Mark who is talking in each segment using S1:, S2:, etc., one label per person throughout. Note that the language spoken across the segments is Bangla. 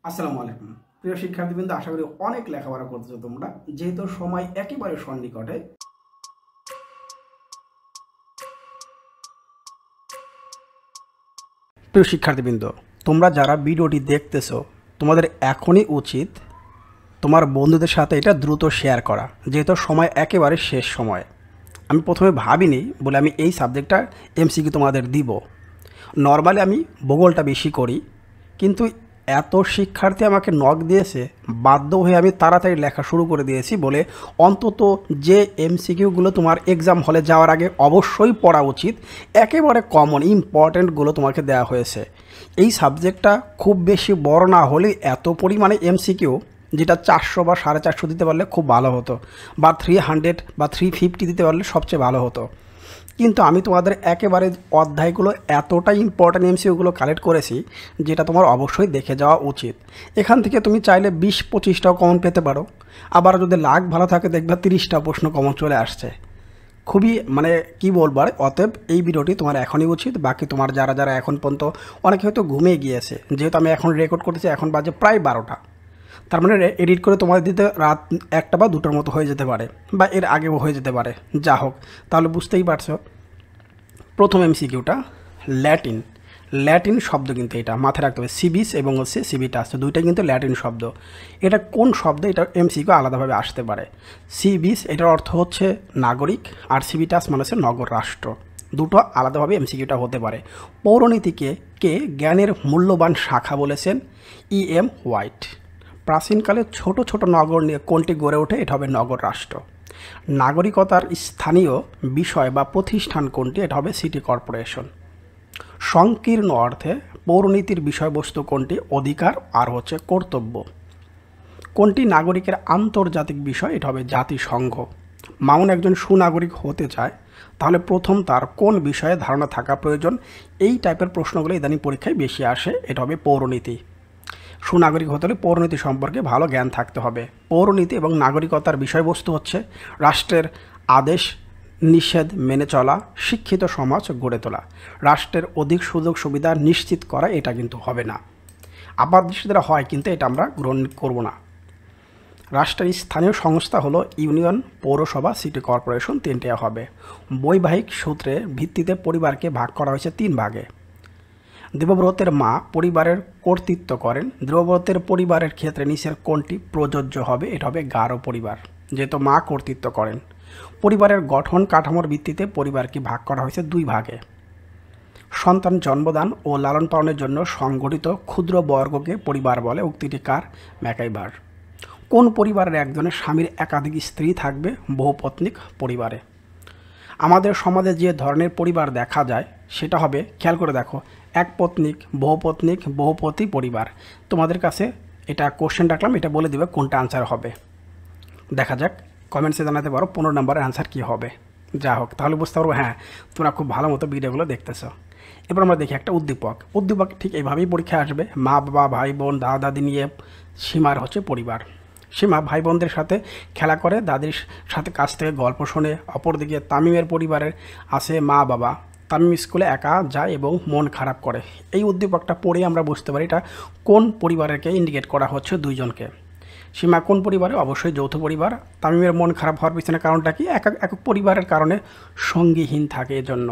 S1: আসসালামু আলাইকুম প্রিয় শিক্ষার্থীবৃন্দ, আশা করি অনেক লেখাপড়া করতেছো তোমরা, যেহেতু সময় একেবারে সন্নিকটে। প্রিয় শিক্ষার্থীবৃন্দ, তোমরা যারা ভিডিওটি দেখতেছো, তোমাদের এখনই উচিত তোমার বন্ধুদের সাথে এটা দ্রুত শেয়ার করা, যেহেতু সময় একেবারে শেষ সময়। আমি প্রথমে ভাবিনি বলে আমি এই সাবজেক্টটা এমসিকিউ তোমাদের দিব। নর্মালি আমি ভূগোলটা বেশি করি, কিন্তু এত শিক্ষার্থী আমাকে নক দিয়েছে, বাধ্য হয়ে আমি তাড়াতাড়ি লেখা শুরু করে দিয়েছি বলে অন্তত যে এমসিকিউগুলো তোমার এক্সাম হলে যাওয়ার আগে অবশ্যই পড়া উচিত, একেবারে কমন ইম্পর্ট্যান্টগুলো তোমাকে দেওয়া হয়েছে। এই সাবজেক্টটা খুব বেশি বড় না হলে এত পরিমাণে এমসিকিউ, যেটা 400 বা 450 দিতে পারলে খুব ভালো হতো, বা 300 বা 350 দিতে পারলে সবচেয়ে ভালো হতো। কিন্তু আমি তোমাদের একেবারে অধ্যায়গুলো এতটাই ইম্পর্ট্যান্ট এমসিকিউগুলো কালেক্ট করেছি, যেটা তোমার অবশ্যই দেখে যাওয়া উচিত। এখান থেকে তুমি চাইলে 20-25টাও কমন পেতে পারো, আবার যদি লাক ভালো থাকে দেখবে 30টা প্রশ্ন কমন চলে আসছে। খুবই কি বলবো আর, অতএব এই ভিডিওটি তোমার এখনই উচিত। বাকি তোমার যারা যারা এখন পর্যন্ত, অনেকে হয়তো ঘুমিয়ে গিয়েছে, যেহেতু আমি এখন রেকর্ড করতেছি, এখন বাজে প্রায় 12টা, তার মানে এডিট করে তোমাদের দিতে রাত 1টা বা 2টার মতো হয়ে যেতে পারে, বা এর আগেও হয়ে যেতে পারে। যা হোক, তাহলে বুঝতেই পারছো। প্রথম এমসিকিউটা ল্যাটিন শব্দ, কিন্তু এটা মাথায় রাখতে হবে। সিবিস এবং সিভিটাস দুইটাই কিন্তু ল্যাটিন শব্দ। এটা কোন শব্দ? এটা এমসিকিউ আলাদাভাবে আসতে পারে। সিবিস এটার অর্থ হচ্ছে নাগরিক, আর সিভিটাস মানে হচ্ছে নগর রাষ্ট্র। দুটো আলাদাভাবে এমসিকিউটা হতে পারে। পৌরনীতিকে কে জ্ঞানের মূল্যবান শাখা বলেছেন? E.M. হোয়াইট। প্রাচীনকালে ছোট ছোট নগর নিয়ে কোনটি গড়ে ওঠে? এটা হবে নগর রাষ্ট্র। নাগরিকতার স্থানীয় বিষয় বা প্রতিষ্ঠান কোনটি? এটা হবে সিটি কর্পোরেশন। সংকীর্ণ অর্থে পৌরনীতির বিষয়বস্তু কোনটি? অধিকার আর হচ্ছে কর্তব্য। কোনটি নাগরিকের আন্তর্জাতিক বিষয়? এটা হবে জাতিসংঘ। মামুন একজন সুনাগরিক হতে চায়, তাহলে প্রথম তার কোন বিষয়ে ধারণা থাকা প্রয়োজন? এই টাইপের প্রশ্নগুলো ইদানিং পরীক্ষায় বেশি আসে। এটা হবে পৌরনীতি। সুনাগরিক হতে হলে পৌরনীতি সম্পর্কে ভালো জ্ঞান থাকতে হবে। পৌরনীতি এবং নাগরিকতার বিষয়বস্তু হচ্ছে রাষ্ট্রের আদেশ নিষেধ মেনে চলা, শিক্ষিত সমাজ গড়ে তোলা, রাষ্ট্রের অধিক সুযোগ সুবিধা নিশ্চিত করা। এটা কিন্তু হবে না, আপাত দৃষ্টিতে হয়, কিন্তু এটা আমরা গ্রহণ করব না। রাষ্ট্রের স্থানীয় সংস্থা হলো ইউনিয়ন, পৌরসভা, সিটি কর্পোরেশন, তিনটে হবে। বৈবাহিক সূত্রের ভিত্তিতে পরিবারকে ভাগ করা হয়েছে 3 ভাগে। দেবব্রতের মা পরিবারের কর্তৃত্ব করেন। দেবব্রতের পরিবারের ক্ষেত্রে নিচের কোনটি প্রযোজ্য হবে? এটা হবে গারো পরিবার, যেহেতু মা কর্তৃত্ব করেন। পরিবারের গঠন কাঠামোর ভিত্তিতে পরিবারকে ভাগ করা হয়েছে 2 ভাগে। সন্তান জন্মদান ও লালন পালনের জন্য সংগঠিত ক্ষুদ্র বর্গকে পরিবার বলে। উক্তিটি কার? ম্যাকাইভার। কোন পরিবারের একজনের স্বামীর একাধিক স্ত্রী থাকবে? বহুপত্নিক পরিবারে। আমাদের সমাজে যে ধরনের পরিবার দেখা যায় সেটা হবে, খেয়াল করে দেখো, একপত্নিক, বহুপতি পরিবার। তোমাদের কাছে এটা কোশ্চেন রাখলাম, এটা বলে দিবে কোনটা আনসার হবে। দেখা যাক, কমেন্টসে জানাতে পারো 15 নম্বরের আনসার কী হবে। যা হোক, তাহলে বুঝতে পারবো হ্যাঁ তোমরা খুব ভালো মতো ভিডিওগুলো দেখতেছো। এবার আমরা দেখি একটা উদ্দীপক ঠিক এইভাবেই পরীক্ষায় আসবে। মা বাবা, ভাই বোন, দাদা দাদি নিয়ে সীমার হচ্ছে পরিবার। সীমা ভাই বোনদের সাথে খেলা করে, দাদির সাথে কাছ থেকে গল্প শোনে। অপরদিকে তামিমের পরিবারের আছে মা বাবা। তামিম স্কুলে একা যায় এবং মন খারাপ করে। এই উদ্দীপকটা পড়ে আমরা বুঝতে পারি এটা কোন পরিবারকে ইন্ডিকেট করা হচ্ছে? 2 জনকে। সীমা কোন পরিবারে? অবশ্যই যৌথ পরিবার। তামিমের মন খারাপ হওয়ার পিছনে কারণটা কি? একক পরিবারের কারণে সঙ্গীহীন থাকে এজন্য।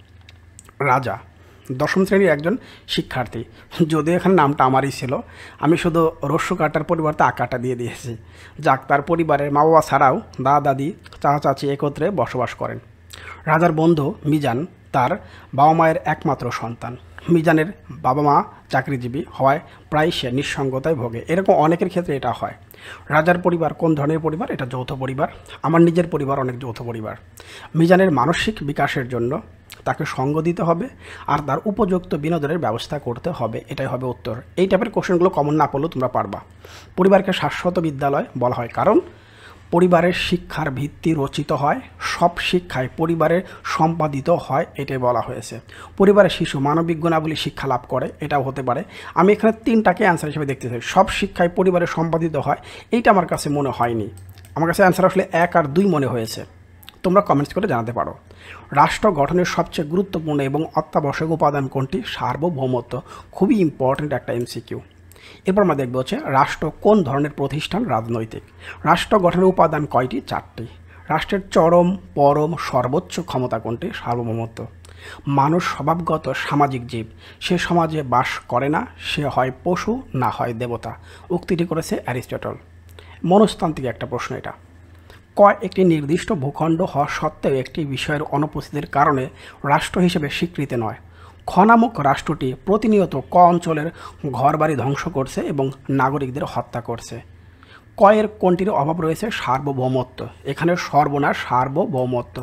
S1: রাজা 10ম শ্রেণীর একজন শিক্ষার্থী, যদিও এখানে নামটা আমারই ছিল, আমি শুধু রস্যু কাটার পরিবর্তে আকাটা দিয়ে দিয়েছি। যাক, তার পরিবারের মা বাবা ছাড়াও দাদা দাদি, চাচা চাচি একত্রে বসবাস করেন। রাজার বন্ধু মিজান তার বাবা মায়ের একমাত্র সন্তান। মিজানের বাবা মা চাকরিজীবী হওয়ায় প্রায় সে নিঃসঙ্গতায় ভোগে। এরকম অনেকের ক্ষেত্রে এটা হয়। রাজার পরিবার কোন ধরনের পরিবার? এটা যৌথ পরিবার। আমার নিজের পরিবার অনেক যৌথ পরিবার। মিজানের মানসিক বিকাশের জন্য তাকে সঙ্গ দিতে হবে আর তার উপযুক্ত বিনোদনের ব্যবস্থা করতে হবে। এটাই হবে উত্তর। এই টাইপের কোশ্চেনগুলো কমন না পড়লেও তোমরা পারবা। পরিবারকে শাশ্বত বিদ্যালয় বলা হয় কারণ পরিবারের শিক্ষার ভিত্তি রচিত হয়, সব শিক্ষায় পরিবারের সম্পাদিত হয়, এটাই বলা হয়েছে। পরিবারের শিশু মানবিক গুণাবলী শিক্ষা লাভ করে, এটাও হতে পারে। আমি এখানে 3টাকে অ্যান্সার হিসেবে দেখতে চাই। সব শিক্ষায় পরিবারের সম্পাদিত হয়, এইটা আমার কাছে মনে হয়নি। আমার কাছে অ্যান্সার আসলে 1 আর 2 মনে হয়েছে। তোমরা কমেন্টস করে জানাতে পারো। রাষ্ট্র গঠনের সবচেয়ে গুরুত্বপূর্ণ এবং অত্যাবশ্যক উপাদান কোনটি? সার্বভৌমত্ব। খুবই ইম্পর্ট্যান্ট একটা এমসিকিউ। এরপর আমরা দেখব হচ্ছে রাষ্ট্র কোন ধরনের প্রতিষ্ঠান রাজনৈতিক। রাষ্ট্র গঠনের উপাদান কয়টি? 4টি। রাষ্ট্রের চরম পরম সর্বোচ্চ ক্ষমতা কোনটি? সার্বভৌমত্ব। মানুষ স্বভাবগত সামাজিক জীব, সে সমাজে বাস করে না, সে হয় পশু না হয় দেবতা। উক্তিটি করেছে অ্যারিস্টটল। মনস্তান্ত্রিক একটা প্রশ্ন এটা। একটি নির্দিষ্ট ভূখণ্ড হওয়া সত্ত্বেও একটি বিষয়ের অনুপস্থিতির কারণে রাষ্ট্র হিসেবে স্বীকৃতি নয়। নামক রাষ্ট্রটি প্রতিনিয়ত অঞ্চলের ঘরবাড়ি ধ্বংস করছে এবং নাগরিকদের হত্যা করছে। এর কোনটির অভাব রয়েছে? সার্বভৌমত্ব। এখানে সর্বনাশ সার্বভৌমত্ব।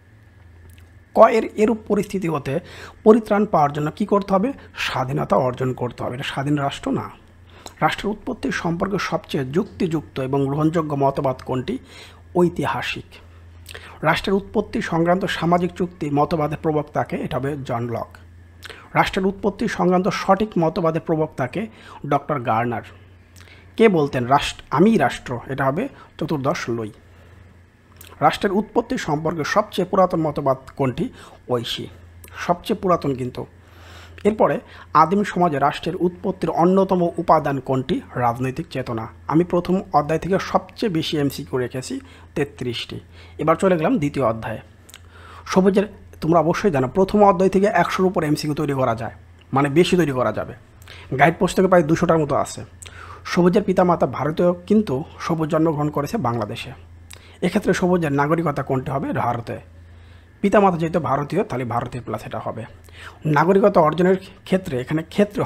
S1: এরূপ পরিস্থিতি হতে পরিত্রাণ পাওয়ার জন্য কী করতে হবে? স্বাধীনতা অর্জন করতে হবে। এটা স্বাধীন রাষ্ট্র না। রাষ্ট্রের উৎপত্তি সম্পর্কে সবচেয়ে যুক্তিযুক্ত এবং গ্রহণযোগ্য মতবাদ কোনটি? ঐতিহাসিক। রাষ্ট্রের উৎপত্তি সংক্রান্ত সামাজিক চুক্তি মতবাদের প্রবক্তাকে? এটা হবে জন লক। রাষ্ট্রের উৎপত্তি সংক্রান্ত সঠিক মতবাদের প্রবক্তাকে? Doctor Garner. কে বলতেন আমি রাষ্ট্র? এটা হবে চতুর্দশ লুই। রাষ্ট্রের উৎপত্তি সম্পর্কে সবচেয়ে পুরাতন মতবাদ কোনটি? ঐশী। সবচেয়ে পুরাতন কিন্তু। এরপরে আদিম সমাজে রাষ্ট্রের উৎপত্তির অন্যতম উপাদান কোনটি? রাজনৈতিক চেতনা। আমি প্রথম অধ্যায় থেকে সবচেয়ে বেশি এমসিকিউ রেখেছি 33টি। এবার চলে গেলাম দ্বিতীয় অধ্যায়ে। সবুজের, তোমরা অবশ্যই জানো প্রথম অধ্যায় থেকে 100-র উপর এমসিকিউ তৈরি করা যায়, মানে বেশি তৈরি করা যাবে। গাইড পুস্তকে প্রায় 200টার মতো আছে। সবুজের পিতামাতা ভারতীয়, কিন্তু সবুজ জন্মগ্রহণ করেছে বাংলাদেশে। এক্ষেত্রে সবুজের নাগরিকতা কোনটি হবে? ভারতে। পিতামাতা যেহেতু ভারতীয়, তাহলে ভারতীয় প্লাস এটা হবে। নাগরিকতা অর্জনের ক্ষেত্রে এখানে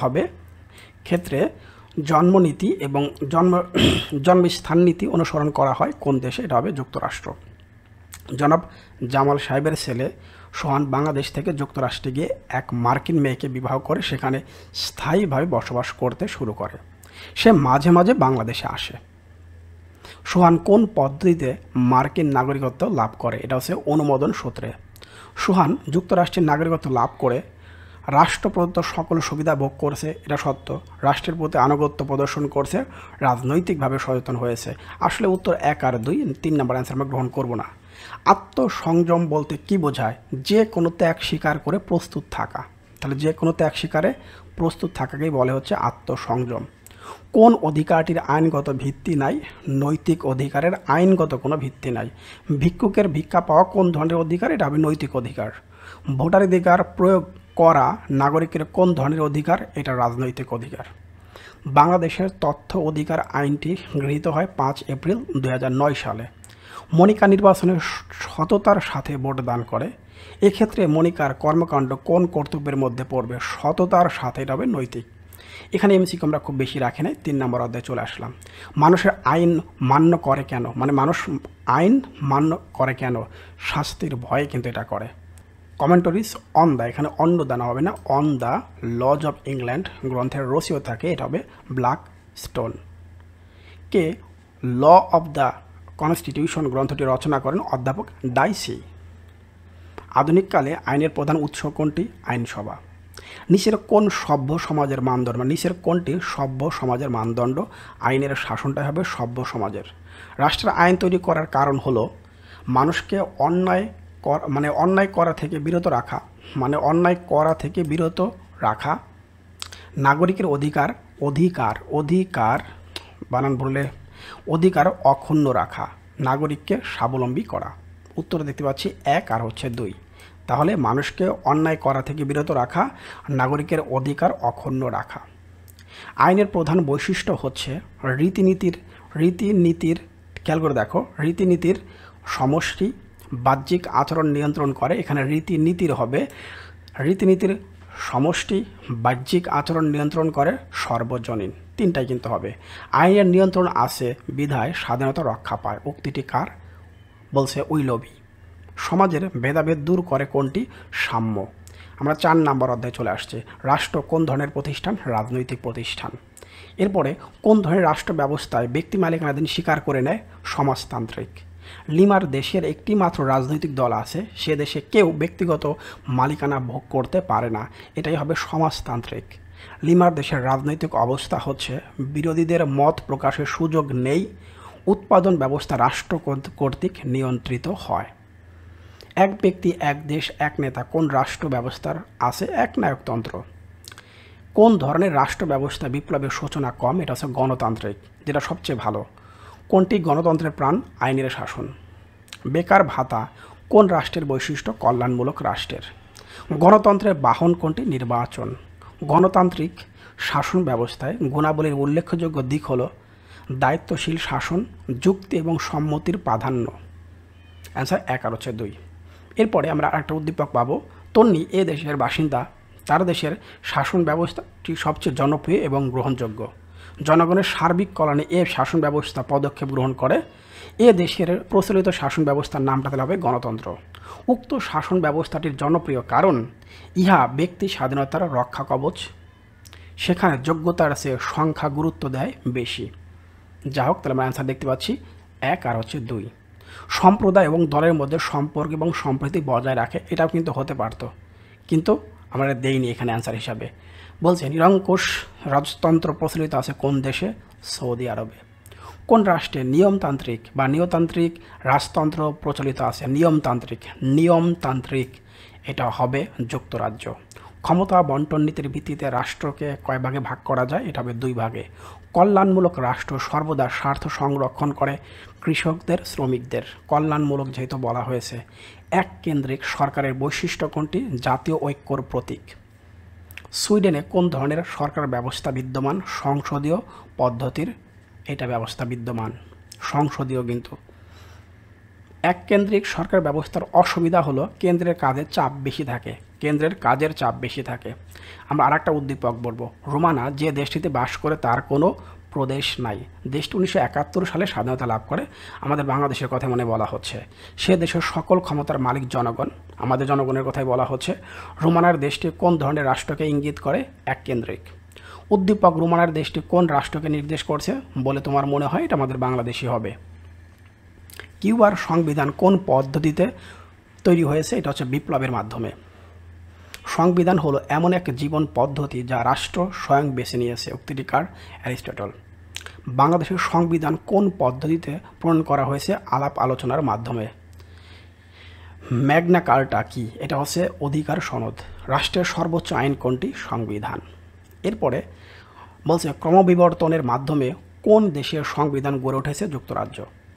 S1: ক্ষেত্রে জন্মনীতি এবং জন্মস্থান নীতি অনুসরণ করা হয় কোন দেশে? এটা হবে যুক্তরাষ্ট্র। জনাব জামাল সাহেবের ছেলে সোহান বাংলাদেশ থেকে যুক্তরাষ্ট্রে গিয়ে এক মার্কিন মেয়েকে বিবাহ করে সেখানে স্থায়ীভাবে বসবাস করতে শুরু করে। সে মাঝে মাঝে বাংলাদেশে আসে। সোহান কোন পদ্ধতিতে মার্কিন নাগরিকত্ব লাভ করে? এটা হচ্ছে অনুমোদন সূত্রে। সোহান যুক্তরাষ্ট্রের নাগরিকত্ব লাভ করে রাষ্ট্র প্রদত্ত সকল সুবিধা ভোগ করছে, এটা সত্য। রাষ্ট্রের প্রতি আনুগত্য প্রদর্শন করছে, রাজনৈতিকভাবে সচেতন হয়েছে। আসলে উত্তর 1 আর 2, 3 নম্বর অ্যান্সার আমরা গ্রহণ করব না। আত্মসংযম বলতে কি বোঝায়? যে কোনো ত্যাগ স্বীকার করে প্রস্তুত থাকা। তাহলে যে কোনো ত্যাগ স্বীকারে প্রস্তুত থাকাকেই বলে হচ্ছে আত্মসংযম। কোন অধিকারটির আইনগত ভিত্তি নাই? নৈতিক অধিকারের আইনগত কোনো ভিত্তি নাই। ভিক্ষুকের ভিক্ষা পাওয়া কোন ধরনের অধিকার? এটা হবে নৈতিক অধিকার। ভোটাধিকার প্রয়োগ করা নাগরিকের কোন ধরনের অধিকার? এটা রাজনৈতিক অধিকার। বাংলাদেশের তথ্য অধিকার আইনটি গৃহীত হয় 5 এপ্রিল 2009 সালে। মনিকা নির্বাচনে সততার সাথে ভোট দান করে। এক্ষেত্রে মনিকার কর্মকাণ্ড কোন কর্তব্যের মধ্যে পড়বে? সততার সাথে, এটা হবে নৈতিক। এখানে এমসিকিউ আমরা খুব বেশি রাখি নাই। 3 নম্বর অধ্যায়ে চলে আসলাম। মানুষের আইন মান্য করে কেন? মানে মানুষ আইন মান্য করে কেন? শাস্তির ভয়ে কিন্তু এটা করে। কমেন্টারিজ অন দ্য, এখানে অন্য দানা হবে না, on the laws of England গ্রন্থের রসিও থাকে, এটা হবে ব্ল্যাক স্টোন। কে ল অফ দ্য কনস্টিটিউশন গ্রন্থটি রচনা করেন? অধ্যাপক ডাইসি। আধুনিককালে আইনের প্রধান উৎস কোনটি? আইনসভা। নিচের কোন সভ্য সমাজের মানদণ্ড, মানে নিচের কোনটি সভ্য সমাজের মানদণ্ড? আইনের শাসনটাই হবে সভ্য সমাজের। রাষ্ট্রের আইন তৈরি করার কারণ হলো মানুষকে অন্যায় করা থেকে বিরত রাখা, নাগরিকের অধিকার বানান বললে অধিকার অক্ষুণ্ণ রাখা, নাগরিককে স্বাবলম্বী করা। উত্তর দেখতে পাচ্ছি 1 আর হচ্ছে 2। তাহলে মানুষকে অন্যায় করা থেকে বিরত রাখা, নাগরিকের অধিকার অক্ষুণ্ণ রাখা। আইনের প্রধান বৈশিষ্ট্য হচ্ছে রীতিনীতির খেয়াল করে দেখো, রীতিনীতির সমষ্টি বাহ্যিক আচরণ নিয়ন্ত্রণ করে। এখানে রীতিনীতির সমষ্টি বাহ্যিক আচরণ নিয়ন্ত্রণ করে সর্বজনীন। 3টাই কিন্তু হবে। আইনের নিয়ন্ত্রণ আছে বিধায় স্বাধীনতা রক্ষা পায়। উক্তিটি কার? বলছে উইলবি। সমাজের ভেদাভেদ দূর করে কোনটি? সাম্য। আমরা 4 নম্বর অধ্যায়ে চলে আসছে। রাষ্ট্র কোন ধরনের প্রতিষ্ঠান? রাজনৈতিক প্রতিষ্ঠান। এরপরে কোন ধরনের রাষ্ট্র ব্যবস্থায় ব্যক্তি মালিকানাধীন স্বীকার করে নেয়? সমাজতান্ত্রিক। লিমার দেশের একটি মাত্র রাজনৈতিক দল আছে, সে দেশে কেউ ব্যক্তিগত মালিকানা ভোগ করতে পারে না, এটাই হবে সমাজতান্ত্রিক। লিমার দেশের রাজনৈতিক অবস্থা হচ্ছে বিরোধীদের মত প্রকাশের সুযোগ নেই, উৎপাদন ব্যবস্থা রাষ্ট্র কর্তৃক নিয়ন্ত্রিত হয়। এক ব্যক্তি এক দেশ এক নেতা কোন রাষ্ট্র ব্যবস্থার আছে? একনায়কতন্ত্র। কোন ধরনের রাষ্ট্র ব্যবস্থা বিপ্লবের সূচনা কম? এটা হচ্ছে গণতান্ত্রিক, যেটা সবচেয়ে ভালো। কোনটি গণতন্ত্রের প্রাণ? আইনের শাসন। বেকার ভাতা কোন রাষ্ট্রের বৈশিষ্ট্য? কল্যাণমূলক রাষ্ট্রের। গণতন্ত্রের বাহন কোনটি? নির্বাচন। গণতান্ত্রিক শাসন ব্যবস্থায় গুণাবলীর উল্লেখযোগ্য দিক হল দায়িত্বশীল শাসন, যুক্তি এবং সম্মতির প্রাধান্য। অ্যান্সার 1 আর হচ্ছে 2। এরপরে আমরা একটা উদ্দীপক পাবো, তন্নি এ দেশের বাসিন্দা, তার দেশের শাসন ব্যবস্থাটি সবচেয়ে জনপ্রিয় এবং গ্রহণযোগ্য। জনগণের সার্বিক কল্যাণে এ শাসন ব্যবস্থা পদক্ষেপ গ্রহণ করে। এ দেশের প্রচলিত শাসন ব্যবস্থার নামটা তাহলে হবে গণতন্ত্র। উক্ত শাসন ব্যবস্থাটির জনপ্রিয় কারণ ইহা ব্যক্তি স্বাধীনতার রক্ষা কবচ, সেখানে যোগ্যতার চেয়ে সংখ্যা গুরুত্ব দেয় বেশি। যা হোক, তাহলে আমরা অ্যান্সার দেখতে পাচ্ছি 1 আর হচ্ছে 2। সম্প্রদায় এবং দলের মধ্যে সম্পর্ক এবং সম্প্রীতি বজায় রাখে, এটাও কিন্তু হতে পারতো, কিন্তু আমরা দেইনি এখানে অ্যান্সার হিসাবে। বলছে নিরঙ্কুশ রাজতন্ত্র প্রচলিত আছে কোন দেশে? সৌদি আরবে। কোন রাষ্ট্রে নিয়মতান্ত্রিক বা নিয়তান্ত্রিক রাজতন্ত্র প্রচলিত আছে? নিয়মতান্ত্রিক, এটা হবে যুক্তরাজ্য। ক্ষমতা বন্টন নীতির ভিত্তিতে রাষ্ট্রকে কয় ভাগে ভাগ করা যায়? এটা হবে 2 ভাগে। কল্যাণমূলক রাষ্ট্র সর্বদা স্বার্থ সংরক্ষণ করে কৃষকদের, শ্রমিকদের। কল্যাণমূলক যেহেতু বলা হয়েছে। এককেন্দ্রিক সরকারের বৈশিষ্ট্য কোনটি? জাতীয় ঐক্যর প্রতীক। সুইডেনে কোন ধরনের সরকার ব্যবস্থা বিদ্যমান? সংসদীয় পদ্ধতির এটা ব্যবস্থা বিদ্যমান, সংসদীয়। কিন্তু এককেন্দ্রিক সরকার ব্যবস্থার অসুবিধা হলো কেন্দ্রের কাজের চাপ বেশি থাকে। আমরা আর একটা উদ্দীপক বলবো, রোমানা যে দেশটিতে বাস করে তার কোনো প্রদেশ নাই। দেশটি 1971 সালে স্বাধীনতা লাভ করে। আমাদের বাংলাদেশের কথা মনে বলা হচ্ছে। সে দেশের সকল ক্ষমতার মালিক জনগণ, আমাদের জনগণের কথাই বলা হচ্ছে। রোমানার দেশটি কোন ধরনের রাষ্ট্রকে ইঙ্গিত করে? এককেন্দ্রিক। উদ্দীপক রোমানার দেশটি কোন রাষ্ট্রকে নির্দেশ করছে বলে তোমার মনে হয়? এটা আমাদের বাংলাদেশই হবে। কিউবার সংবিধান কোন পদ্ধতিতে তৈরি হয়েছে? এটা হচ্ছে বিপ্লবের মাধ্যমে। সংবিধান হলো এমন এক জীবন পদ্ধতি যা রাষ্ট্র স্বয়ং বেছে নিয়েছে। উক্তিটিকার অ্যারিস্টটল। বাংলাদেশের সংবিধান কোন পদ্ধতিতে প্রণয়ন করা হয়েছে? আলাপ আলোচনার মাধ্যমে। ম্যাগনা কার্টা কি? এটা হচ্ছে অধিকার সনদ। রাষ্ট্রের সর্বোচ্চ আইন কোনটি? সংবিধান। এরপরে বলছে ক্রমবিবর্তনের মাধ্যমে কোন দেশের সংবিধান গড়ে উঠেছে? যুক্তরাজ্য।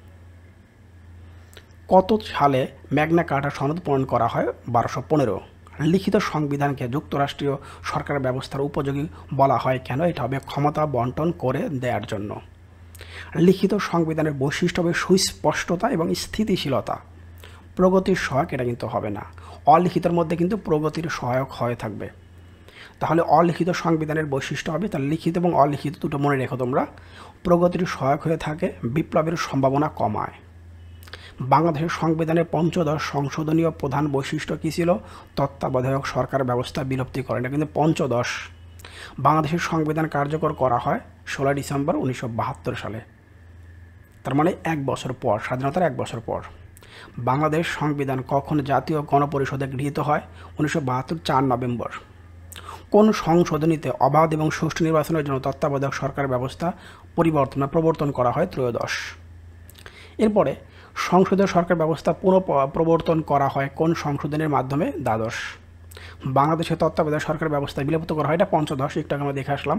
S1: কত সালে ম্যাগনা কার্টা সনদ প্রণয়ন করা হয়? 1215। লিখিত সংবিধানকে যুক্তরাষ্ট্রীয় সরকার ব্যবস্থার উপযোগী বলা হয় কেন? এটা হবে ক্ষমতা বন্টন করে দেওয়ার জন্য। লিখিত সংবিধানের বৈশিষ্ট্য হবে সুস্পষ্টতা এবং স্থিতিশীলতা। প্রগতির সহায়ক এটা কিন্তু হবে না। অলিখিতের মধ্যে কিন্তু প্রগতির সহায়ক হয়ে থাকবে। তাহলে অলিখিত সংবিধানের বৈশিষ্ট্য হবে, তাহলে লিখিত এবং অলিখিত দুটো মনে রেখো তোমরা। প্রগতির সহায়ক হয়ে থাকে, বিপ্লবের সম্ভাবনা কমায়। বাংলাদেশের সংবিধানের 15 সংশোধনীয় প্রধান বৈশিষ্ট্য কী ছিল? তত্ত্বাবধায়ক সরকার ব্যবস্থা বিলুপ্তি করে। এটা কিন্তু 15। বাংলাদেশের সংবিধান কার্যকর করা হয় 16 ডিসেম্বর 1972 সালে, তার মানে 1 বছর পর, স্বাধীনতার 1 বছর পর। বাংলাদেশ সংবিধান কখন জাতীয় গণপরিষদে গৃহীত হয়? 1972 4 নভেম্বর। কোন সংশোধনীতে অবাধ এবং সুষ্ঠু নির্বাচনের জন্য তত্ত্বাবধায়ক সরকার ব্যবস্থা প্রবর্তন করা হয়? 13। এরপরে সংসদীয় সরকার ব্যবস্থা পুনঃপ্রবর্তন করা হয় কোন সংশোধনের মাধ্যমে? 12। বাংলাদেশের তত্ত্বাবধায়ক সরকার ব্যবস্থা বিলুপ্ত করা হয়, এটা 15। একটু আমরা দেখে আসলাম।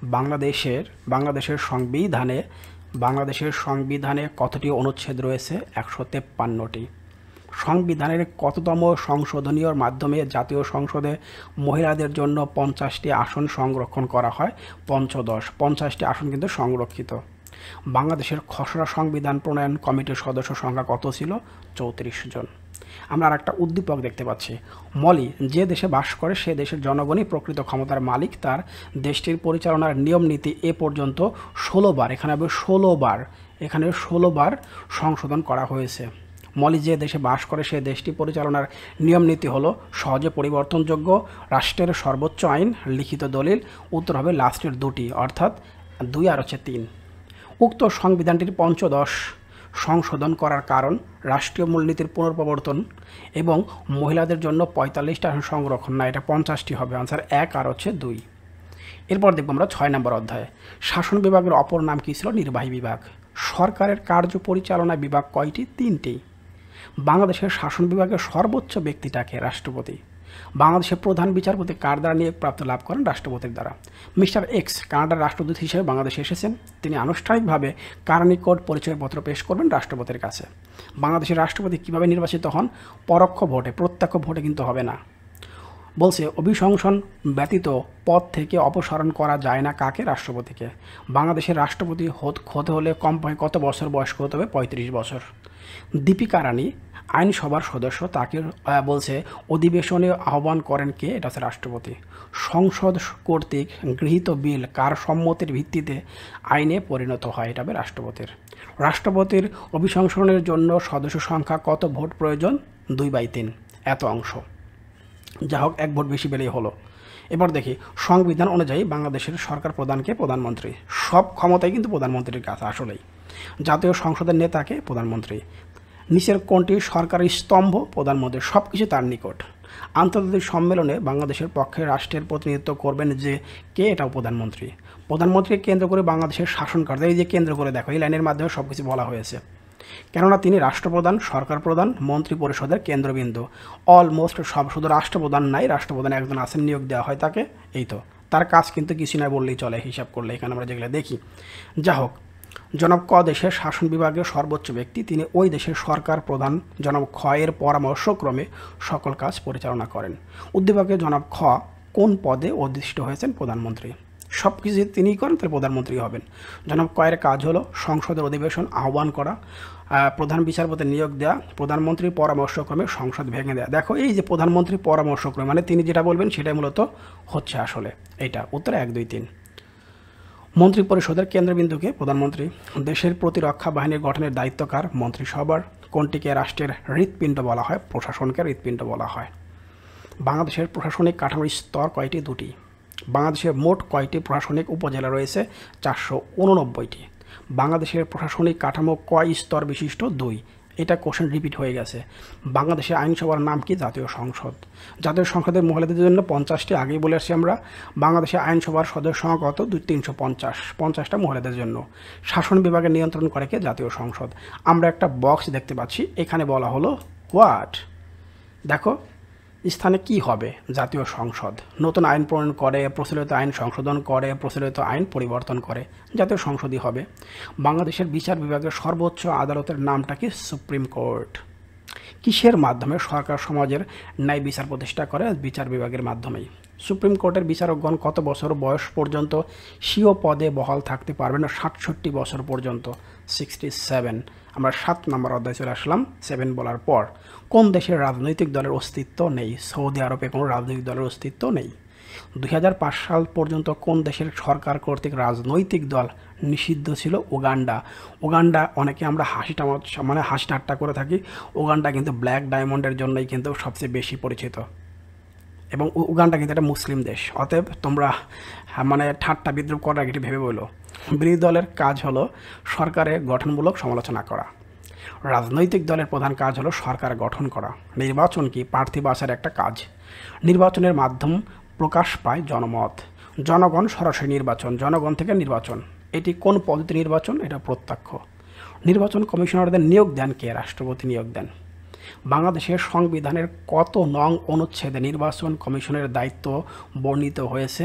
S1: বাংলাদেশের সংবিধানে কতটি অনুচ্ছেদ রয়েছে? 153টি। সংবিধানের কততম সংশোধনীর মাধ্যমে জাতীয় সংসদে মহিলাদের জন্য 50টি আসন সংরক্ষণ করা হয়? 15। 50টি আসন কিন্তু সংরক্ষিত। বাংলাদেশের খসড়া সংবিধান প্রণয়ন কমিটির সদস্য সংখ্যা কত ছিল? 34 জন। আমরা আর একটা উদ্দীপক দেখতে পাচ্ছি, মলি যে দেশে বাস করে সে দেশের জনগণই প্রকৃত ক্ষমতার মালিক। তার দেশটির পরিচালনার নিয়ম নীতি এ পর্যন্ত 16 বার, এখানে 16 বার সংশোধন করা হয়েছে। মলি যে দেশে বাস করে সে দেশটি পরিচালনার নিয়ম নীতি হলো সহজে পরিবর্তনযোগ্য, রাষ্ট্রের সর্বোচ্চ আইন, লিখিত দলিল। উত্তর হবে লাস্টের 2টি, অর্থাৎ 2 আর হচ্ছে 3। উক্ত সংবিধানটির 15 সংশোধন করার কারণ রাষ্ট্রীয় মূলনীতির পুনঃপ্রবর্তন এবং মহিলাদের জন্য 45টা আসন সংরক্ষণ। না, এটা 50টি হবে। আনসার 1 আর হচ্ছে 2। এরপর দেখব আমরা 6 নম্বর অধ্যায়ে। শাসন বিভাগের অপর নাম কী ছিল? নির্বাহী বিভাগ। সরকারের কার্য পরিচালনা বিভাগ কয়টি? 3টি। বাংলাদেশের শাসন বিভাগের সর্বোচ্চ ব্যক্তিটাকে? রাষ্ট্রপতি। বাংলাদেশের প্রধান বিচারপতি কার দ্বারা নিয়োগপ্রাপ্ত লাভ করেন? রাষ্ট্রপতির দ্বারা। মিস্টার এক্স কানাডার রাষ্ট্রদূত হিসেবে বাংলাদেশে এসেছেন, তিনি আনুষ্ঠানিকভাবে কার নিকট পরিচয়পত্র পেশ করবেন? রাষ্ট্রপতির কাছে। বাংলাদেশের রাষ্ট্রপতি কিভাবে নির্বাচিত হন? পরোক্ষ ভোটে, প্রত্যক্ষ ভোটে কিন্তু হবে না। বলছে অভিশংসন ব্যতীত পদ থেকে অপসারণ করা যায় না কাকে? রাষ্ট্রপতিকে। বাংলাদেশের রাষ্ট্রপতি হতে হলে কমপক্ষে কত বছর বয়স্ক হতে হবে? 35 বছর। দীপিকা রানী আইনসভার সদস্য, তাকে বলছে অধিবেশনে আহ্বান করেন কে? এটা হচ্ছে রাষ্ট্রপতি। সংসদ কর্তৃক গৃহীত বিল কার সম্মতির ভিত্তিতে আইনে পরিণত হয়? এটা হবে রাষ্ট্রপতির। রাষ্ট্রপতির অভিশংসনের জন্য সদস্য সংখ্যা কত ভোট প্রয়োজন? 2/3, এত অংশ। যা হোক, 1 ভোট বেশি পেলেই হলো। এবার দেখি সংবিধান অনুযায়ী বাংলাদেশের সরকার প্রধানকে? প্রধানমন্ত্রী। সব ক্ষমতাই কিন্তু প্রধানমন্ত্রীর কাছে আসলেই। জাতীয় সংসদের নেতাকে? প্রধানমন্ত্রী। নিচের কোনটি সরকারি স্তম্ভ? প্রধানমন্ত্রী। সব কিছু তার নিকট। আন্তর্জাতিক সম্মেলনে বাংলাদেশের পক্ষে রাষ্ট্রের প্রতিনিধিত্ব করবেন যে কে? এটাও প্রধানমন্ত্রী। প্রধানমন্ত্রীকে কেন্দ্র করে বাংলাদেশের শাসনকর্তা, এই যে কেন্দ্র করে দেখো, এই লাইনের মাধ্যমে সব কিছু বলা হয়েছে, কেননা তিনি রাষ্ট্রপ্রধান, সরকার প্রধান, মন্ত্রী পরিষদের কেন্দ্রবিন্দু। অলমোস্ট সব, শুধু রাষ্ট্রপ্রধান নাই, রাষ্ট্রপ্রধান একজন আছেন, নিয়োগ দেওয়া হয় তাকে, এই তো। তার কাজ কিন্তু কিছু নয় বললেই চলে হিসাব করলে, এখানে আমরা যেগুলো দেখি। যা হোক, জনাব ক দেশের শাসন বিভাগের সর্বোচ্চ ব্যক্তি, তিনি ওই দেশের সরকার প্রধান জনাব খ এর পরামর্শক্রমে সকল কাজ পরিচালনা করেন। উদ্দীপকে জনাব খ কোন পদে অধিষ্ঠিত হয়েছেন? প্রধানমন্ত্রী। সব কিছু তিনিই করেন, তাহলে প্রধানমন্ত্রী হবেন। জনাব ক এর কাজ হলো সংসদের অধিবেশন আহ্বান করা, প্রধান বিচারপতি নিয়োগ দেওয়া, প্রধানমন্ত্রীর পরামর্শক্রমে সংসদ ভেঙে দেওয়া। দেখো, এই যে প্রধানমন্ত্রীর পরামর্শক্রমে, মানে তিনি যেটা বলবেন সেটাই মূলত হচ্ছে আসলে। এইটা উত্তর 1, 2, 3। মন্ত্রী পরিষদের কেন্দ্রবিন্দুকে? প্রধানমন্ত্রী। দেশের প্রতিরক্ষা বাহিনীর গঠনের দায়িত্ব কার? মন্ত্রিসভার। কোনটিকে রাষ্ট্রের হৃৎপিণ্ড বলা হয়? প্রশাসনকে হৃৎপিণ্ড বলা হয়। বাংলাদেশের প্রশাসনিক কাঠামোর স্তর কয়টি? 2টি। বাংলাদেশের মোট কয়টি প্রশাসনিক উপজেলা রয়েছে? 489টি। বাংলাদেশের প্রশাসনিক কাঠামো কয় স্তর বিশিষ্ট? 2। এটা কোশ্চেন রিপিট হয়ে গেছে। বাংলাদেশের আইনসভার নাম কি? জাতীয় সংসদ। জাতীয় সংসদের মহিলাদের জন্য 50টি, আগেই বলে আসছি আমরা। বাংলাদেশের আইনসভার সদস্য সংখ্যা কত? 350, 50টা মহিলাদের জন্য। শাসন বিভাগের নিয়ন্ত্রণ করে কে? জাতীয় সংসদ। আমরা একটা বক্স দেখতে পাচ্ছি, এখানে বলা হলো হোয়াট। দেখো স্থানে কি হবে? জাতীয় সংসদ। নতুন আইন প্রণয়ন করে, প্রচলিত আইন সংশোধন করে, প্রচলিত আইন পরিবর্তন করে, জাতীয় সংসদই হবে। বাংলাদেশের বিচার বিভাগের সর্বোচ্চ আদালতের নামটা কি? Supreme court. কিসের মাধ্যমে সরকার সমাজের ন্যায় বিচার প্রতিষ্ঠা করে? বিচার বিভাগের মাধ্যমেই। সুপ্রিম কোর্টের বিচারকগণ কত বছর বয়স পর্যন্ত স্বীয় পদে বহাল থাকতে পারবেন? 67 বছর পর্যন্ত, 67। আমরা 7 নম্বর অধ্যায় চলে আসলাম 7 বলার পর। কোন দেশের রাজনৈতিক দলের অস্তিত্ব নেই? সৌদি আরবে কোনো রাজনৈতিক দলের অস্তিত্ব নেই। 2005 সাল পর্যন্ত কোন দেশের সরকার কর্তৃক রাজনৈতিক দল নিষিদ্ধ ছিল? উগান্ডা। উগান্ডা অনেকে আমরা হাসি ঠাট্টা করে থাকি, উগান্ডা কিন্তু ব্ল্যাক ডায়মন্ডের জন্যই কিন্তু সবচেয়ে বেশি পরিচিত, এবং উগান্ডা কিন্তু একটা মুসলিম দেশ। অতএব তোমরা ঠাট্টা বিদ্রুপ করার আগে ভেবে বলো। বিরোধী দলের কাজ হলো সরকারের গঠনমূলক সমালোচনা করা। রাজনৈতিক দলের প্রধান কাজ হলো সরকার গঠন করা। নির্বাচন কি? প্রার্থী বাছার একটা কাজ। নির্বাচনের মাধ্যম প্রকাশ পায় জনমত। জনগণ সরাসরি নির্বাচন, জনগণ থেকে নির্বাচন। এটি কোন পদ্ধতি নির্বাচন? এটা প্রত্যক্ষ। নির্বাচন কমিশনারদের নিয়োগ দেন কে? রাষ্ট্রপতি নিয়োগ দেন। বাংলাদেশের সংবিধানের কত নং অনুচ্ছেদে নির্বাচন কমিশনের দায়িত্ব বর্ণিত হয়েছে?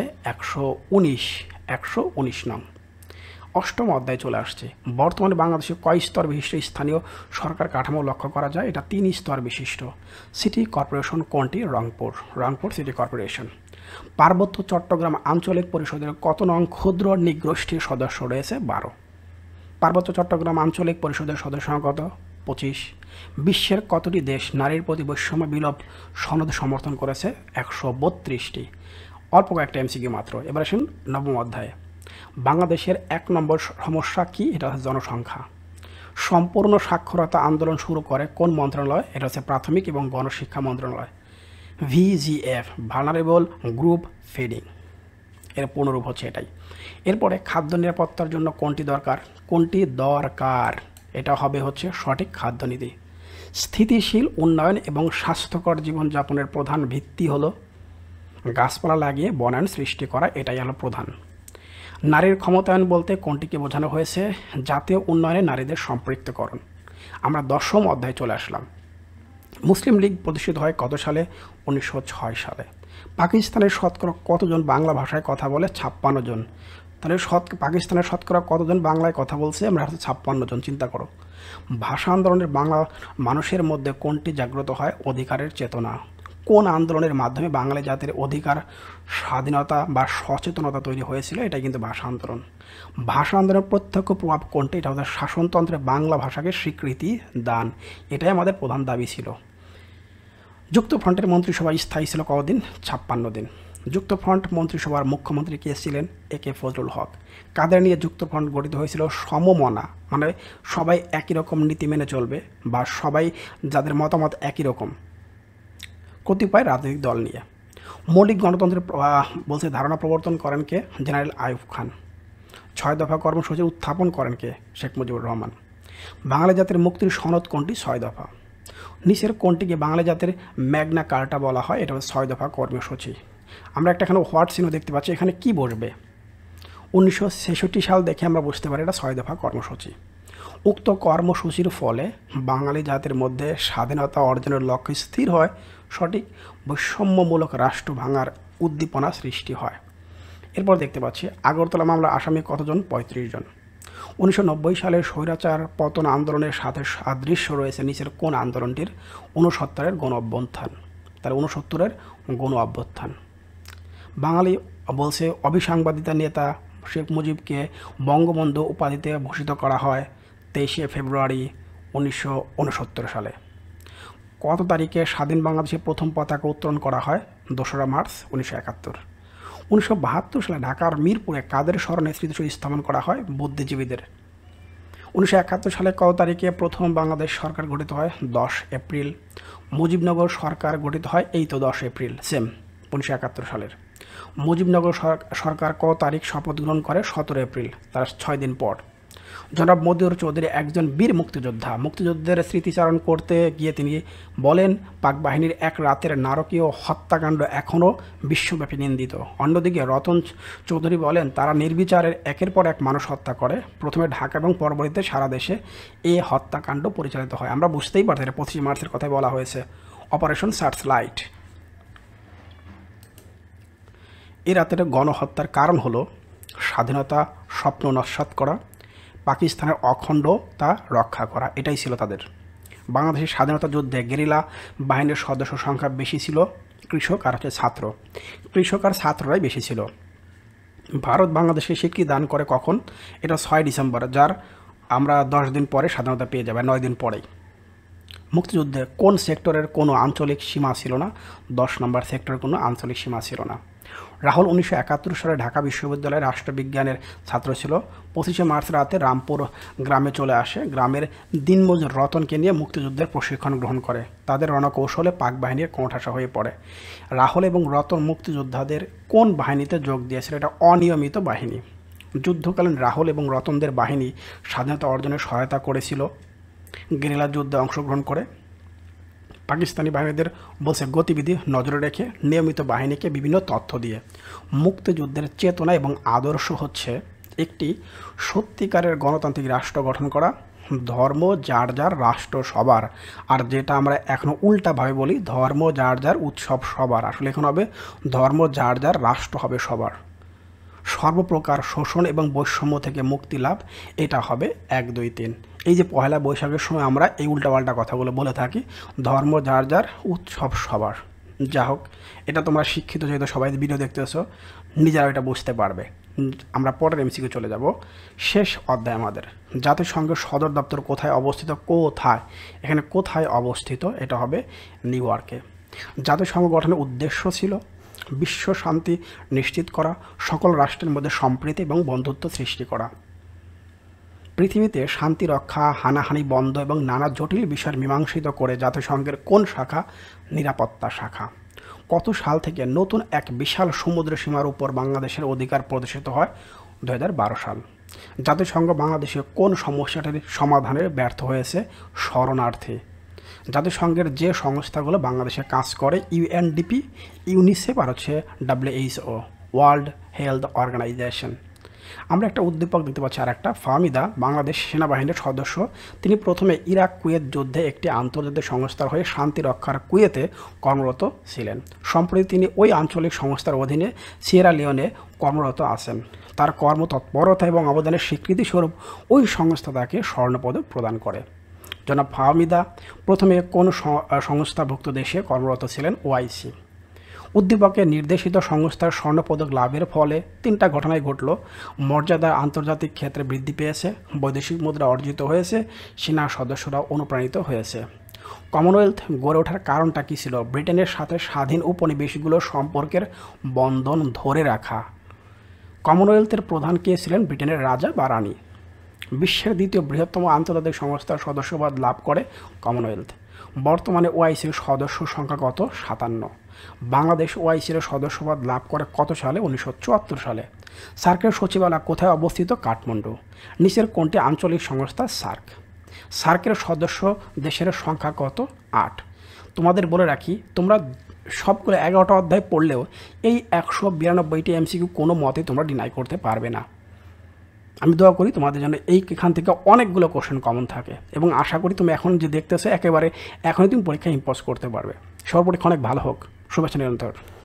S1: 119 নং। 8ম অধ্যায় চলে আসছে। বর্তমানে বাংলাদেশে কয় স্তর বিশিষ্ট স্থানীয় সরকার কাঠামো লক্ষ্য করা যায়? এটা 3 স্তর বিশিষ্ট। সিটি কর্পোরেশন কোনটি? Rangpur city corporation. পার্বত্য চট্টগ্রাম আঞ্চলিক পরিষদের কত নং ক্ষুদ্র নৃগোষ্ঠীর সদস্য রয়েছে? 12। পার্বত্য চট্টগ্রাম আঞ্চলিক পরিষদের সদস্য সংখ্যা কত? 25। বিশ্বের কতটি দেশ নারীর প্রতি বৈষম্য বিলোপ সনদ সমর্থন করেছে? 132টি। অল্প কয়েকটা এমসিকিউ মাত্র। এবার আসুন 9ম অধ্যায়ে। বাংলাদেশের 1 নম্বর সমস্যা কি? এটা হচ্ছে জনসংখ্যা। সম্পূর্ণ সাক্ষরতা আন্দোলন শুরু করে কোন মন্ত্রণালয়? এটা হচ্ছে প্রাথমিক এবং গণশিক্ষা মন্ত্রণালয়। VGF, ভালনারেবল গ্রুপ ফিডিং, এর পুনরূপ হচ্ছে এটাই। এরপরে খাদ্য নিরাপত্তার জন্য কোনটি দরকার? এটা হবে হচ্ছে সঠিক খাদ্যনীতি। স্থিতিশীল উন্নয়ন এবং স্বাস্থ্যকর জীবনযাপনের প্রধান ভিত্তি হলো গাছপালা লাগিয়ে বনায়ন সৃষ্টি করা, এটাই হলো প্রধান। নারীর ক্ষমতায়ন বলতে কোনটিকে বোঝানো হয়েছে? জাতীয় উন্নয়নে নারীদের সম্পৃক্তকরণ। আমরা 10ম অধ্যায়ে চলে আসলাম। মুসলিম লীগ প্রতিষ্ঠিত হয় কত সালে? 1906 সালে। পাকিস্তানের শতকরা কতজন বাংলা ভাষায় কথা বলে? 56 জন। তাহলে পাকিস্তানের শতকরা কতজন বাংলায় কথা বলছে? আমরা 56 জন। চিন্তা করো। ভাষা আন্দোলনের বাংলা মানুষের মধ্যে কোনটি জাগ্রত হয়? অধিকারের চেতনা। কোন আন্দোলনের মাধ্যমে বাঙালি জাতির অধিকার, স্বাধীনতা বা সচেতনতা তৈরি হয়েছিল? এটাই কিন্তু ভাষা আন্দোলন। ভাষা আন্দোলনের প্রত্যক্ষ প্রভাব কোনটি? এটা আমাদের শাসনতন্ত্রে বাংলা ভাষাকে স্বীকৃতি দান। এটাই আমাদের প্রধান দাবি ছিল। যুক্তফ্রন্টের মন্ত্রিসভা স্থায়ী ছিল কতদিন? 56 দিন। যুক্তফ্রন্ট মন্ত্রিসভার মুখ্যমন্ত্রী কে ছিলেন? একে ফজলুল হক। কাদের নিয়ে যুক্তফ্রন্ট গঠিত হয়েছিল? সমমনা, মানে সবাই একই রকম নীতি মেনে চলবে বা সবাই যাদের মতামত একই রকম, কতিপয় রাজনৈতিক দল নিয়ে। মৌলিক গণতন্ত্রের বলছে ধারণা প্রবর্তন করেন কে? জেনারেল আইয়ুব খান। 6 দফা কর্মসূচি উত্থাপন করেন কে? শেখ মুজিবুর রহমান। বাঙালি জাতির মুক্তির সনদ কোনটি? 6 দফা। নিচের কোনটিকে বাঙালি জাতির ম্যাগনা কার্টা বলা হয়? এটা হচ্ছে 6 দফা কর্মসূচি। আমরা একটা এখানে হোয়াট চিহ্ন দেখতে পাচ্ছি, এখানে কি বসবে? 1966 সাল দেখে আমরা বুঝতে পারি এটা 6 দফা কর্মসূচি। উক্ত কর্মসূচির ফলে বাঙালি জাতির মধ্যে স্বাধীনতা অর্জনের লক্ষ্য স্থির হয়। সঠিক। বৈষম্যমূলক রাষ্ট্র ভাঙার উদ্দীপনা সৃষ্টি হয়। এরপর দেখতে পাচ্ছি আগরতলা মামলা আসামি কতজন? 35 জন। 1990 সালের স্বৈরাচার পতন আন্দোলনের সাথে সাদৃশ্য রয়েছে নিচের কোন আন্দোলনটির? 69-এর গণ অভ্যুত্থান। তার 69-এর গণ অভ্যুত্থান। বাঙালি বলছে অবিসাংবাদিতা নেতা শেখ মুজিবকে বঙ্গবন্ধু উপাধিতে ভূষিত করা হয় 23শে ফেব্রুয়ারি 1969 সালে। কত তারিখে স্বাধীন বাংলাদেশে প্রথম পতাকা উত্তোলন করা হয়? 2রা মার্চ 1971। 1972 সালে ঢাকার মিরপুরে কাদের স্মরণে স্মৃতিসৌধ স্থাপন করা হয়? বুদ্ধিজীবীদের। 1971 সালে কত তারিখে প্রথম বাংলাদেশ সরকার গঠিত হয়? 10 এপ্রিল। মুজিবনগর সরকার গঠিত হয় এই তো 10 এপ্রিল, সেম 1971 সালের। মুজিবনগর সরকার কত তারিখ শপথ গ্রহণ করে? 17 এপ্রিল, তার 6 দিন পর। জনাব মতিউর চৌধুরী একজন বীর মুক্তিযোদ্ধা। মুক্তিযুদ্ধের স্মৃতিচারণ করতে গিয়ে তিনি বলেন, পাক বাহিনীর এক রাতের নারকীয় হত্যাকাণ্ড এখনও বিশ্বব্যাপী নিন্দিত। অন্যদিকে রতন চৌধুরী বলেন, তারা নির্বিচারের একের পর এক মানুষ হত্যা করে। প্রথমে ঢাকা এবং পরবর্তীতে সারা দেশে এই হত্যাকাণ্ড পরিচালিত হয়। আমরা বুঝতেই পারছি 25 মার্চের কথাই বলা হয়েছে, অপারেশন সার্চ লাইট। এই রাতের গণহত্যার কারণ হলো স্বাধীনতা স্বপ্ন নস্যাৎ করা, পাকিস্তানের অখণ্ডতা রক্ষা করা। এটাই ছিল তাদের। বাংলাদেশের স্বাধীনতা যুদ্ধে গেরিলা বাহিনীর সদস্য সংখ্যা বেশি ছিল কৃষক আর ছাত্র। কৃষক আর ছাত্ররাই বেশি ছিল। ভারত বাংলাদেশে স্বীকৃতি দান করে কখন? এটা 6 ডিসেম্বর, যার আমরা 10 দিন পরে স্বাধীনতা পেয়ে যাবে, 9 দিন পরেই। মুক্তিযুদ্ধে কোন সেক্টরের কোনো আঞ্চলিক সীমা ছিল না? 10 নম্বর সেক্টরের কোনো আঞ্চলিক সীমা ছিল না। রাহুল 1971 সালে ঢাকা বিশ্ববিদ্যালয়ের রাষ্ট্রবিজ্ঞানের ছাত্র ছিল। 25শে মার্চ রাতে রামপুর গ্রামে চলে আসে। গ্রামের দিনমজুর রতনকে নিয়ে মুক্তিযুদ্ধের প্রশিক্ষণ গ্রহণ করে। তাদের রণকৌশলে পাক বাহিনীর কোণঠাসা হয়ে পড়ে। রাহুল এবং রতন মুক্তিযোদ্ধাদের কোন বাহিনীতে যোগ দিয়েছিল? এটা অনিয়মিত বাহিনী। যুদ্ধকালীন রাহুল এবং রতনদের বাহিনী স্বাধীনতা অর্জনে সহায়তা করেছিল গেরিলা যুদ্ধে অংশগ্রহণ করে। পাকিস্তানি বাহিনীদের বলছে গতিবিধি নজরে রেখে নিয়মিত বাহিনীকে বিভিন্ন তথ্য দিয়ে। মুক্তিযুদ্ধের চেতনা এবং আদর্শ হচ্ছে একটি সত্যিকারের গণতান্ত্রিক রাষ্ট্র গঠন করা, ধর্ম যার যার রাষ্ট্র সবার। আর যেটা আমরা এখনও উল্টাভাবে বলি, ধর্ম যার যার উৎসব সবার, আসলে এখন হবে ধর্ম যার যার রাষ্ট্র হবে সবার। সর্বপ্রকার শোষণ এবং বৈষম্য থেকে মুক্তি লাভ, এটা হবে 1, 2, 3। এই যে পয়লা বৈশাখের সময় আমরা এই উল্টাপাল্টা কথাগুলো বলে থাকি, ধর্ম যার যার উৎসব সবার। যা হোক, এটা তোমরা শিক্ষিত যেহেতু সবাই ভিডিও দেখতেছো, নিজেরা এটা বুঝতে পারবে। আমরা পরের এমসিকিউ চলে যাব। শেষ অধ্যায় আমাদের জাতিসংঘের সদর দপ্তর কোথায় অবস্থিত? কোথায়, এখানে কোথায় অবস্থিত? এটা হবে নিউ ইয়র্কে। জাতিসংঘ গঠনের উদ্দেশ্য ছিল বিশ্ব শান্তি নিশ্চিত করা, সকল রাষ্ট্রের মধ্যে সম্প্রীতি এবং বন্ধুত্ব সৃষ্টি করা, পৃথিবীতে শান্তি রক্ষা, হানাহানি বন্ধ এবং নানা জটিল বিষয় মীমাংসিত করে। জাতিসংঘের কোন শাখা? নিরাপত্তা শাখা। কত সাল থেকে নতুন এক বিশাল সমুদ্র সীমার উপর বাংলাদেশের অধিকার প্রদর্শিত হয়? 2012 সাল। জাতিসংঘ বাংলাদেশে কোন সমস্যাটির সমাধানে ব্যর্থ হয়েছে? শরণার্থী। জাতিসংঘের যে সংস্থাগুলো বাংলাদেশে কাজ করে, UNDP, ইউনিসেফ আর WHO, ওয়ার্ল্ড হেলথ অর্গানাইজেশন। আমরা একটা উদ্দীপক দেখতে পাচ্ছি, আর একটা ফাহমিদা বাংলাদেশ সেনাবাহিনীর সদস্য। তিনি প্রথমে ইরাক কুয়েত যুদ্ধে একটি আন্তর্জাতিক সংস্থার হয়ে শান্তি রক্ষার কুয়েতে কর্মরত ছিলেন। সম্প্রতি তিনি ওই আঞ্চলিক সংস্থার অধীনে সিয়েরা লিওনে কর্মরত আছেন। তার কর্মতৎপরতা এবং অবদানের স্বীকৃতিস্বরূপ ওই সংস্থা তাকে স্বর্ণপদক প্রদান করে। জনাব ফাহমিদা প্রথমে কোন সংস্থাভুক্ত দেশে কর্মরত ছিলেন? ওআইসি। উদ্দীপকে নির্দেশিত সংস্থার স্বর্ণপদক লাভের ফলে 3টা ঘটনাই ঘটল। মর্যাদা আন্তর্জাতিক ক্ষেত্রে বৃদ্ধি পেয়েছে, বৈদেশিক মুদ্রা অর্জিত হয়েছে, সেনা সদস্যরা অনুপ্রাণিত হয়েছে। কমনওয়েলথ গড়ে ওঠার কারণটা কী ছিল? ব্রিটেনের সাথে স্বাধীন উপনিবেশগুলোর সম্পর্কের বন্ধন ধরে রাখা। কমনওয়েলথের প্রধান কে ছিলেন? ব্রিটেনের রাজা বা রানী। বিশ্বের দ্বিতীয় বৃহত্তম আন্তর্জাতিক সংস্থার সদস্যপদ লাভ করে কমনওয়েলথ। বর্তমানে ওআইসির সদস্য সংখ্যা কত? 57। বাংলাদেশ ওআইসির সদস্যপদ লাভ করে কত সালে? 1974 সালে। সার্কের সচিবালয় কোথায় অবস্থিত? কাঠমান্ডু। নিচের কোনটি আঞ্চলিক সংস্থা? সার্ক। সার্কের সদস্য দেশের সংখ্যা কত? 8। তোমাদের বলে রাখি, তোমরা সবগুলো 11টা অধ্যায় পড়লেও এই 192টি এমসিকিউ কোনো মতেই তোমরা ডিনাই করতে পারবে না। আমি দোয়া করি তোমাদের জন্য এখান থেকে অনেকগুলো কোশ্চেন কমন থাকে, এবং আশা করি তুমি এখন যে দেখতেছো একেবারে এখনই তুমি পরীক্ষায় ইম্পোজ করতে পারবে। সবার পরীক্ষা অনেক ভালো হোক। শুভেচ্ছা নিরন্তর।